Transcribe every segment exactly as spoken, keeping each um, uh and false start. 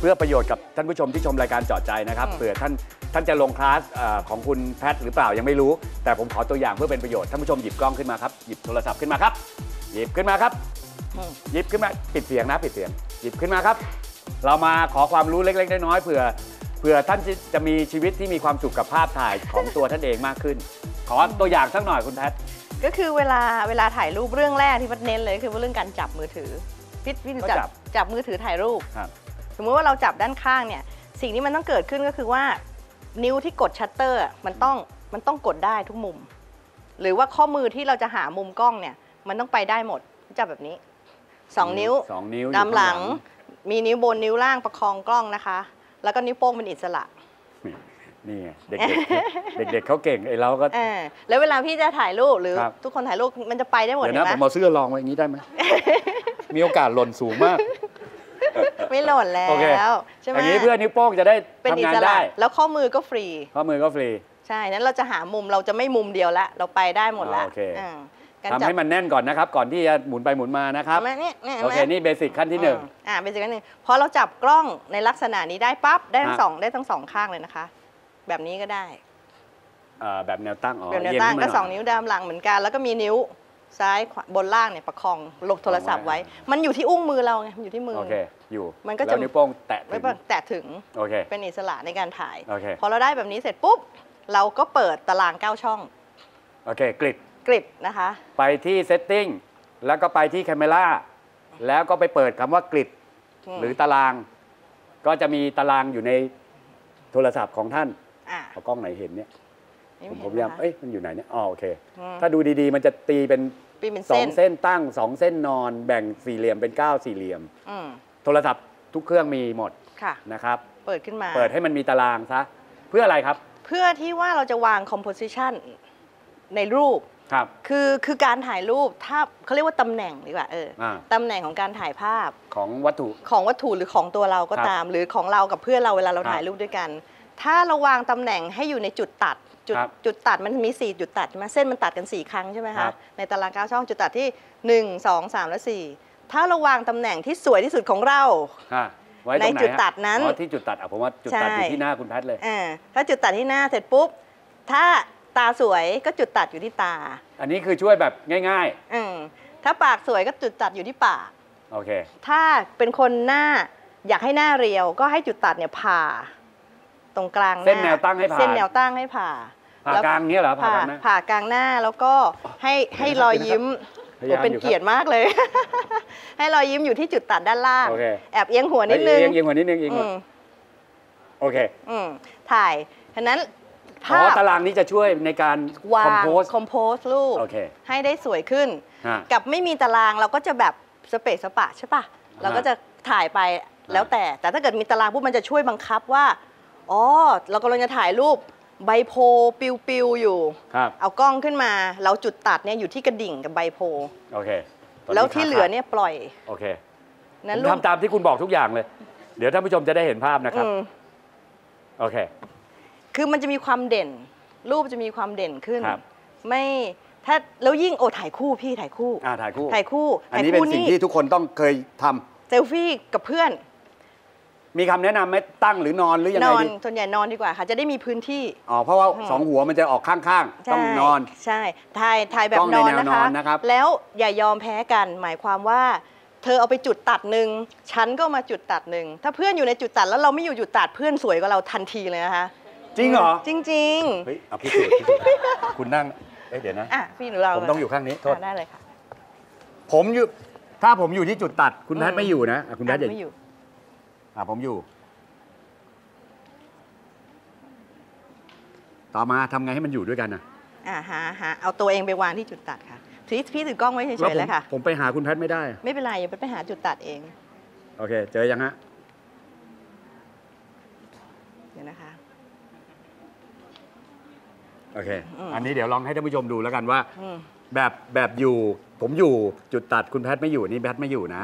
พื่อประโยชน์กับท่านผู้ชมที่ชมรายการเจาะใจนะครับเผื่อท่านท่านจะลงคลาสของคุณแพทหรือเปล่ายังไม่รู้แต่ผมขอตัวอย่างเพื่อเป็นประโยชน์ท่านผู้ชมหยิบกล้องขึ้นมาครับหยิบโทรศัพท์ขึ้นมาครับหยิบขึ้นมาครับหยิบขึ้นมาปิดเสียงนะปิดเสียงหยิบขึ้นมาครับเรามาขอความรู้เล็กๆน้อยๆเผื่อเผื่อท่านจะมีชีวิตที่มีความสุขกับภาพถ่ายของตัวท่านเองมากขึ้นขอตัวอย่างสักหน่อยคุณแพทก็คือเวลาเวลาถ่ายรูปเรื่องแรกที่พัดเน้นเลยคือเรื่องการจับมือถือพี่พี่จับจับมือถือถ่ายรูปสมมติว่าเราจับด้านข้างเนี่ยสิ่งที่มันต้องเกิดขึ้นก็คือว่านิ้วที่กดชัตเตอร์มันต้องมันต้องกดได้ทุกมุมหรือว่าข้อมือที่เราจะหามุมกล้องเนี่ยมันต้องไปได้หมดจับแบบนี้สองนิ้วสองนิ้วดำหลังมีนิ้วบนนิ้วล่างประคองกล้องนะคะแล้วก็นิ้วโป้งเป็นอิสระนี่เด็กๆเด็กๆเขาเก่งไอ้เราก็แล้วเวลาพี่จะถ่ายรูปหรือทุกคนถ่ายรูปมันจะไปได้หมดเดี๋ยวนะผมเอาเสื้อลองไว้อย่างนี้ได้ไหมมีโอกาสหล่นสูงมากไม่หล่นแล้วใช่ไหมอย่างนี้เพื่อนิ้วโป้งจะได้ทำงานได้แล้วข้อมือก็ฟรีข้อมือก็ฟรีใช่นั้นเราจะหามุมเราจะไม่มุมเดียวละเราไปได้หมดละทำให้มันแน่นก่อนนะครับก่อนที่จะหมุนไปหมุนมานะครับโอเคนี่เบสิกขั้นที่หนึ่งอ่าเบสิกขั้นหนึ่งพอเราจับกล้องในลักษณะนี้ได้ปั๊บได้ทั้งสองได้ทั้งสองข้างเลยนะคะแบบนี้ก็ได้แบบแนวตั้งแบบแนวตั้งก็สองนิ้วดามหลังเหมือนกันแล้วก็มีนิ้วซ้ายบนล่างเนี่ยประคองลงโทรศัพท์ไว้มันอยู่ที่อุ้งมือเราไงมันอยู่ที่มือโอเคอยู่มันก็จะนิ้วโป้งแตะถึงแตะถึงโอเคเป็นอิสระในการถ่ายโอเคพอเราได้แบบนี้เสร็จปุ๊บเราก็เปิดตารางเก้าช่องโอเคกริดกริดนะคะไปที่เซตติ้งแล้วก็ไปที่แคมเมราแล้วก็ไปเปิดคำว่ากริดหรือตารางก็จะมีตารางอยู่ในโทรศัพท์ของท่านเอากล้องไหนเห็นเนี่ยผมพยายามเอ้ยมันอยู่ไหนเนี่ยอ๋อโอเคถ้าดูดีๆมันจะตีเป็นสองเส้นตั้งสองเส้นนอนแบ่งสี่เหลี่ยมเป็นเก้าสี่เหลี่ยมโทรศัพท์ทุกเครื่องมีหมดนะครับเปิดขึ้นมาเปิดให้มันมีตารางซะเพื่ออะไรครับเพื่อที่ว่าเราจะวาง composition ในรูปครับคือคือการถ่ายรูปถ้าเขาเรียกว่าตำแหน่งดีกว่าเออตำแหน่งของการถ่ายภาพของวัตถุของวัตถุหรือของตัวเราก็ตามหรือของเรากับเพื่อนเราเวลาเราถ่ายรูปด้วยกันถ้าเราวางตำแหน่งให้อยู่ในจุดตัดจุดจุดตัดมันมีสี่จุดตัดใช่ไหมเส้นมันตัดกันสี่ครั้งใช่ไหมคะในตารางเก้าช่องจุดตัดที่หนึ่ง สอง สามและสี่ถ้าเราวางตำแหน่งที่สวยที่สุดของเราในจุดตัดนั้นที่จุดตัดผมว่าจุดตัดอยู่ที่หน้าคุณแพทเลยถ้าจุดตัดที่หน้าเสร็จปุ๊บถ้าตาสวยก็จุดตัดอยู่ที่ตาอันนี้คือช่วยแบบง่ายๆถ้าปากสวยก็จุดตัดอยู่ที่ปากโอเคถ้าเป็นคนหน้าอยากให้หน้าเรียวก็ให้จุดตัดเนี่ยผ่าตรงกลางเส้นแนวตั้งให้ผ่าเส้นแนวตั้งให้ผ่าผ่ากลางนี้เหรอผ่าผ่ากลางหน้าแล้วก็ให้ให้รอยยิ้มเป็นเกียรติมากเลยให้รอยยิ้มอยู่ที่จุดตัดด้านล่างแอบเอียงหัวนิดนึงเอียงหัวนิดนึงเอียงหัวโอเคถ่ายฉะนั้นภาพตารางนี้จะช่วยในการวางคอมโพสรูปให้ได้สวยขึ้นกับไม่มีตารางเราก็จะแบบสเปซสปะใช่ป่ะเราก็จะถ่ายไปแล้วแต่แต่ถ้าเกิดมีตารางปุ๊บมันจะช่วยบังคับว่าอ๋อเรากำลังจะถ่ายรูปใบโพปิวๆอยู่เอากล้องขึ้นมาเราจุดตัดเนี่ยอยู่ที่กระดิ่งกับใบโพโอเคแล้วที่เหลือเนี่ยปล่อยโอเคนั้นทำตามที่คุณบอกทุกอย่างเลยเดี๋ยวท่านผู้ชมจะได้เห็นภาพนะครับโอเคคือมันจะมีความเด่นรูปจะมีความเด่นขึ้นไม่ถ้าแล้วยิ่งโอ้ถ่ายคู่พี่ถ่ายคู่อ่าถ่ายคู่ถ่ายคู่อันนี้เป็นสิ่งที่ทุกคนต้องเคยทำเซลฟี่กับเพื่อนมีคำแนะนำไหมตั้งหรือนอนหรือยังไงดีส่วนใหญ่นอนดีกว่าค่ะจะได้มีพื้นที่อ๋อเพราะว่าสองหัวมันจะออกข้างๆต้องนอนใช่ถ่ายถ่ายแบบนอนนะคะแล้วอย่ายอมแพ้กันหมายความว่าเธอเอาไปจุดตัดหนึ่งฉันก็มาจุดตัดหนึ่งถ้าเพื่อนอยู่ในจุดตัดแล้วเราไม่อยู่จุดตัดเพื่อนสวยกว่าเราทันทีเลยนะคะจริงเหรอจริงๆเฮ้ยเอาพิสูจน์คุณนั่งเอ้ยเดี๋ยวนะอ่ะพี่หนูเราผมต้องอยู่ข้างนี้โทษได้เลยค่ะผมอยู่ถ้าผมอยู่ที่จุดตัดคุณแพทไม่อยู่นะคุณแพทไม่อยู่อ่ะผมอยู่ต่อมาทำไงให้มันอยู่ด้วยกันนะอ่าหาหาเอาตัวเองไปวางที่จุดตัดค่ะทีพี่ถือกล้องไว้เฉยๆเลยค่ะผมไปหาคุณแพทไม่ได้ไม่เป็นไรอย่าไปหาจุดตัดเองโอเคเจอยังฮะเดี๋ยวนะคะโอเคอันนี้เดี๋ยวลองให้ท่านผู้ชมดูแล้วกันว่าแบบแบบอยู่ผมอยู่จุดตัดคุณแพทไม่อยู่นี่แพทไม่อยู่นะ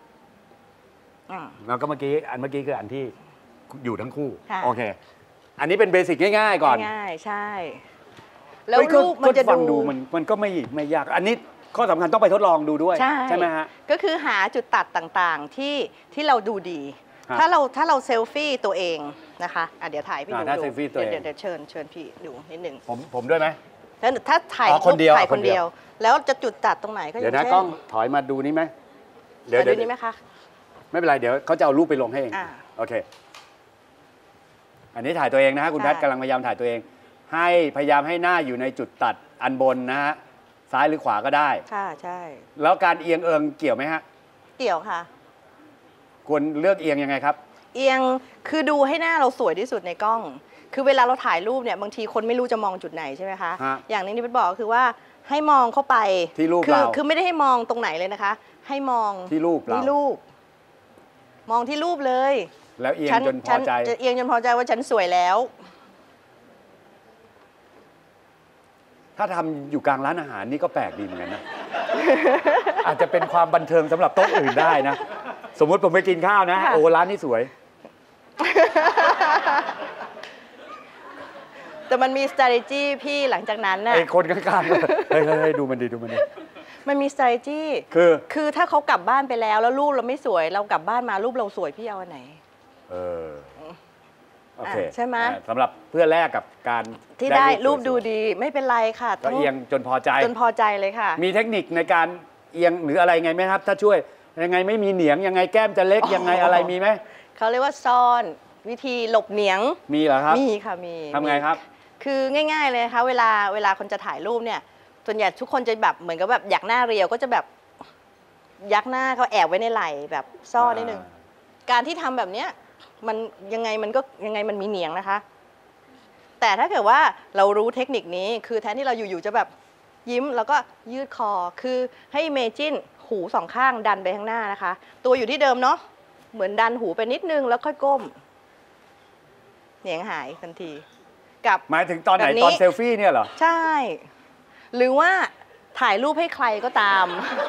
แล้วก็เมื่อกี้อันเมื่อกี้คืออันที่อยู่ทั้งคู่โอเคอันนี้เป็นเบสิกง่ายๆก่อนง่ายๆใช่แล้วรูปมันจะดูมันมันก็ไม่ไม่ยากอันนี้ข้อสำคัญต้องไปทดลองดูด้วยใช่ไหมฮะก็คือหาจุดตัดต่างๆที่ที่เราดูดีถ้าเราถ้าเราเซลฟี่ตัวเองนะคะอ่ะเดี๋ยวถ่ายพี่ดูถ้าเซลฟี่ตัวเองเดี๋ยวเดี๋ยวเชิญเชิญพี่ดูนิดนึงผมผมด้วยไหมแล้วถ้าถ่ายอ๋อคนเดียวถ่ายคนคนเดีเดียยว ว แล้วจะจุดตัดตรงไหนก็อเดี๋ยย่าว งนะเช่นกล้องถอยมาดูนี้ไหมเดี๋ยวดูเดี๋ยวนี่ไหมคะไม่เป็นไรเดี๋ยวเขาจะเอารูปไปลงให้เองอ่าโอเค อันนี้ถ่ายตัวเองนะฮะคุณใช่แพทย์กำลังพยายามถ่ายตัวเอง ให้พยายามให้หน้าอยู่ในจุดตัดอันบนนะฮะซ้ายหรือขวาก็ได้ค่ะใช่แล้วการเอียงเอิงเกี่ยวไหมฮะเกี่ยวค่ะควรเลือกเอียงยังไงครับเอียงคือดูให้หน้าเราสวยที่สุดในกล้อง คือเวลาเราถ่ายรูปเนี่ยบางทีคนไม่รู้จะมองจุดไหนใช่ไหมคะฮะอย่างนี้ที่พี่บอกคือว่าให้มองเข้าไปที่รูปคืเราคือไม่ได้ให้มองตรงไหนเลยนะคะ ให้มองที่รูปเราที่รูป มองที่รูปเลยแล้วเอียงฉัจนพอใจฉัจะเอียงจนพอใจว่าฉันสวยแล้วถ้าทำอยู่กลางร้านอาหารนี่ก็แปลกดีเหมือนกันนะ อาจจะเป็นความบันเทิงสำหรับโต๊ะอื่นได้นะ สมมุติผมไปกินข้าวนะค่ะโอ้ร้านนี้สวยแต่มันมี strategy พี่หลังจากนั้นน่ะไอ้คนข้างๆก็เฮ้ยเฮ้ยเฮ้ยดูมันดีดูมันดีมันมี strategy คือคือถ้าเขากลับบ้านไปแล้วแล้วรูปเราไม่สวย เรากลับบ้านมารูปเราสวยพี่เอาอันไหนเออโอเคอ่ะใช่ไหมอ่าสำหรับเพื่อแลกกับการที่ได้รูปสวยๆดูดีไม่เป็นไรค่ะก็เอียงจนพอใจจนพอใจเลยค่ะมีเทคนิคในการเอียงหรืออะไรไงไหมครับ ถ้าช่วยยังไงไม่มีเหนียงยังไงแก้มจะเล็กอ๋อยังไงอะไรมีไหมเขาเรียกว่าซ่อนวิธีหลบเหนียงมีเหรอครับมีค่ะมีทำไงครับคือง่าย ๆเลยนะคะเวลาเวลาคนจะถ่ายรูปเนี่ยส่วนใหญ่ทุกคนจะแบบเหมือนกับแบบอยากหน้าเรียวก็จะแบบยักหน้าเขาแอบไว้ในไหล่แบบซ่อนนิดนึงการที่ทำแบบเนี้ยมันยังไงมันก็ยังไงมันมีเหนียงนะคะ แต่ถ้าเกิดว่าเรารู้เทคนิคนี้คือแทนที่เราอยู่ๆจะแบบยิ้มแล้วก็ยืดคอคือให้เมจินหูสองข้างดันไปข้างหน้านะคะ ตัวอยู่ที่เดิมเนาะเหมือนดันหูไปนิดนึงแล้วค่อยก้มเหนียงหายทันทีกับหมายถึงตอนไหนแบบนี้ตอนเซลฟี่เนี่ยเหรอใช่ หรือว่าถ่ายรูปให้ใครก็ตาม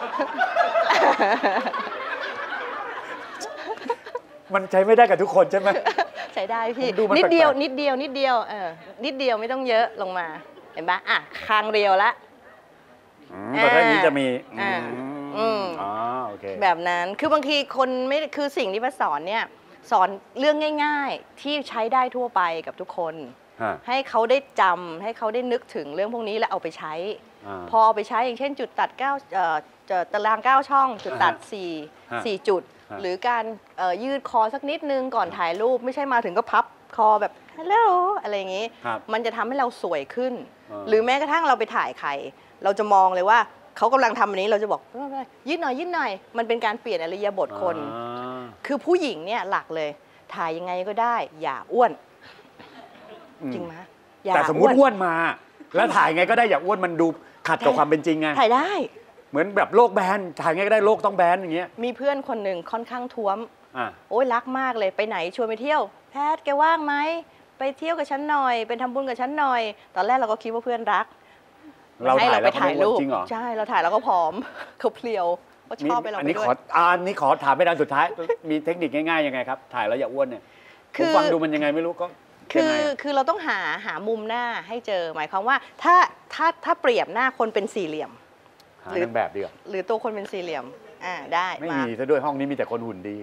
มันใช้ไม่ได้กับทุกคนใช่ไหมใช้ได้พี่ผมดูมันนิดเดียวแปลกๆนิดเดียวนิดเดียวเออนิดเดียวไม่ต้องเยอะลงมาเห็นปะอ่ะคางเรียวละอืมแต่ถ้านี้จะมีอ่าอืมอืมอ๋อโอเคแบบนั้นคือบางทีคนไม่คือสิ่งที่มาสอนเนี่ยสอนเรื่องง่าย ๆ ที่ใช้ได้ทั่วไปกับทุกคนฮะให้เขาได้จำให้เขาได้นึกถึงเรื่องพวกนี้แล้วเอาไปใช้อ่าพอเอาไปใช้อย่างเช่นจุดตัดเก้าเอ่อเอ่อตารางเก้าช่อง จุดตัดสี่ฮะสี่จุดฮะหรือการเอ่อยืดคอสักนิดนึงก่อนถ่ายรูปไม่ใช่มาถึงก็พับคอแบบฮัลโหลอะไรอย่างนี้ครับมันจะทำให้เราสวยขึ้นอ่าหรือแม้กระทั่งเราไปถ่ายใคร เราจะมองเลยว่าเขากำลังทำอันนี้เราจะบอกยืดหน่อยยืดหน่อยมันเป็นการเปลี่ยนอริยบทคนอ่าคือผู้หญิงเนี่ยหลักเลย ถ่ายยังไงก็ได้ อย่าอ้วนอืมจริงไหมอย่าแต่สมมุติอ้วนมา แล้วถ่ายไงก็ได้อย่าอ้วนมันดูขัดกับความเป็นจริงไงถ่ายได้เหมือนแบบโลกแบนถ่ายไงก็ได้โลกต้องแบนอย่างเงี้ยมีเพื่อนคนหนึ่งค่อนข้างท้วมอ่ะโอ้ยรักมากเลยไปไหนชวนไปเที่ยว แพทย์แกว่างไหมไปเที่ยวกับฉันหน่อยเป็นทำบุญกับฉันหน่อย ตอนแรกเราก็คิดว่าเพื่อนรักเราให้ถ่ายเราแล้ไปวเขาถ่าไม่ยอ้วนรูปจริงเหรอใช่เราถ่ายแล้วก็ผอม เขาเพลียวเขาชอบไปเราอันไปนี้ด้ขวอย อะอันนี้ขอถามไปด้านสุดท้าย มีเทคนิคง่ายๆยังไงครับ ถ่ายแล้วอย่าอ้วนเนี่ยผคืมอฟังดูมันยังไงไม่รู้ก็คืยังอไงอะคือเราต้องหาหามุมหน้าให้เจอ หมายความว่าถ้าถ้าถ้าเปรียบหน้าคนเป็นสี่เหลี่ยมหาหรือนางแบบดีกว่าหรือตัวคนเป็นสี่เหลี่ยมอ่าได้ไม่มามีซะด้วยห้องนี้มีแต่คนหุ่นดี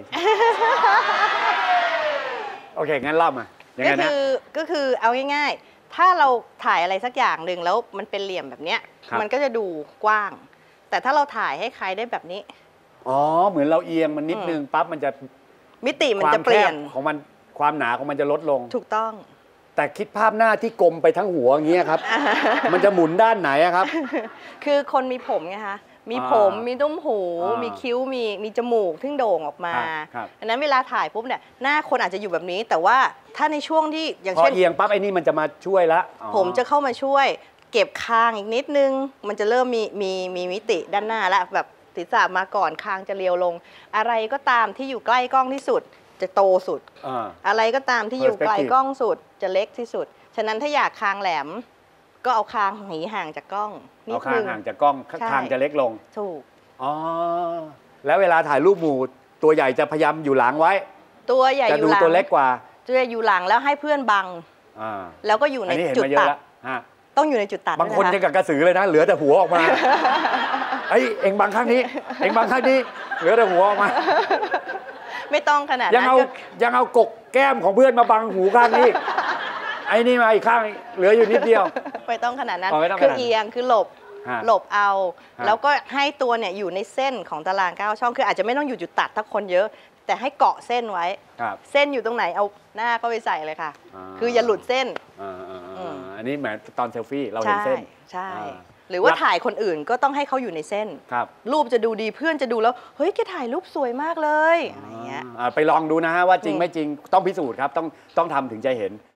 โอเคงั้นเล่ามายังก็ไงนะคือก็คือเอาง่ายๆ ถ้าเราถ่ายอะไรสักอย่างหนึ่งแล้วมันเป็นเหลี่ยมแบบเนี้ยครับมันก็จะดูกว้าง แต่ถ้าเราถ่ายให้ใครได้แบบนี้อ๋อเหมือนเราเอียงมันนิดนึงปั๊บมันจะมิติมันควาจะมเปลี่ยนแคบของมันความหนาของมันจะลดลงถูกต้องแต่คิดภาพหน้าที่กลมไปทั้งหัวอย่างเงี้ยครับ มันจะหมุนด้านไหนอะครับคือคนมีผมไงคะมีอ่าผมมีตุ้มหูอ่ามีมีคิ้วมีมีจมูกที่โด่งออกมาครับครับอันนั้นเวลาถ่ายปุ๊บเนี่ยหน้าคนอาจจะอยู่แบบนี้ แต่ว่าถ้าในช่วงที่อย่างพอเช่นเอียงปั๊บไอ้นี่มันจะมาช่วยละอ๋อผมจะเข้ามาช่วย เก็บคางอีกนิดนึง มันจะเริ่มมีมีมีมิติด้านหน้าแล้วแบบศีรษะมาก่อนคางจะเรียวลง อะไรก็ตามที่อยู่ใกล้กล้องที่สุด จะโตสุดอ่าอะไรก็ตามที่อยู่ไกล Perspective กล้องสุดจะเล็กที่สุด ฉะนั้นถ้าอยากคางแหลม ก็เอาคางหนีห่างจากกล้องนิเอาดคานึงงห่างจากกล้องใช่คางจะเล็กลงถูกอ๋อแล้วเวลาถ่ายรูปหมู่ตัวใหญ่จะพยายามอยู่หลังไว้ตัวใหญ่จะอดูยู่หลังตัวเล็กกว่าตัวใหญ่อยู่หลังแล้วให้เพื่อนบังอ่าแล้วก็อยู่ในอันนี้เห็นจุดมาเยอะตัดแล้วฮะต้องอยู่ในจุดตัดบางคนด้วยยังนะะกับกระสือเลยนะ เหลือแต่หัวออกมา ไอ้ยเอ็งบางข้างนี้ เอ็งบางข้างนี้ เหลือแต่หัวออกมาไม่ต้องขนาดยังนั้นเอาก็ยังเอากกแก้มของเพื่อนมาบังหูข้างนี้ ไอ้นี่มาอีกข้างเหลืออยู่นิดเดียวไม่ต้องขนาดนั้นอ๋อไม่ต้องขคืนาดอนั้นเอียงคือหลบฮะหลบเอาฮะแล้วก็ให้ตัวเนี่ยอยู่ในเส้นของตารางเก้าช่องคืออาจจะไม่ต้องอยู่จุดตัดถ้าคนเยอะ แต่ให้เกาะเส้นไว้ครับเส้นอยู่ตรงไหนเอาหน้าก็ไปใส่เลยค่ะอ่าคืออย่าหลุดเส้นอ่าอ่าอือ่าม อันนี้เหมือนตอนเซลฟี่เราเห็นใช่เส้นใช่อ่าหรือว่าหลักถ่ายคนอื่นก็ต้องให้เขาอยู่ในเส้นครับรูปจะดูดีเพื่อนจะดูแล้วเฮ้ยแกถ่ายรูปสวยมากเลยอะไรเงี้ยอ่าไปลองดูนะฮะว่าจริงอืมไม่จริงต้องพิสูจน์ครับต้องต้องทำถึงจะเห็น